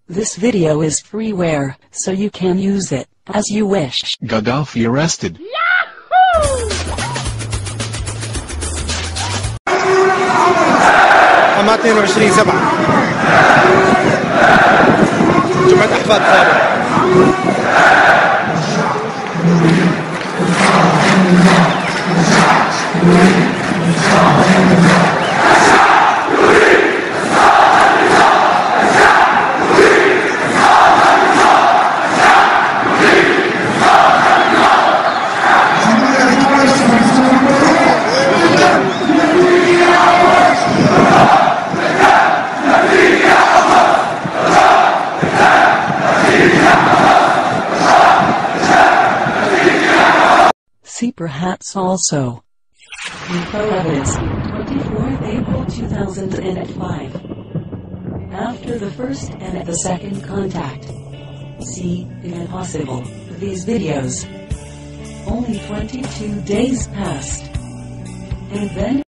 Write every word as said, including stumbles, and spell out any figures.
This video is freeware, so you can use it as you wish. Gaddafi arrested. حماة اثنين وعشرين سبعة جمعة احفاد خالد. See perhaps also. Info evidence, twenty-fourth April two thousand five. After the first and the second contact. See, impossible, these videos. Only twenty-two days passed. And then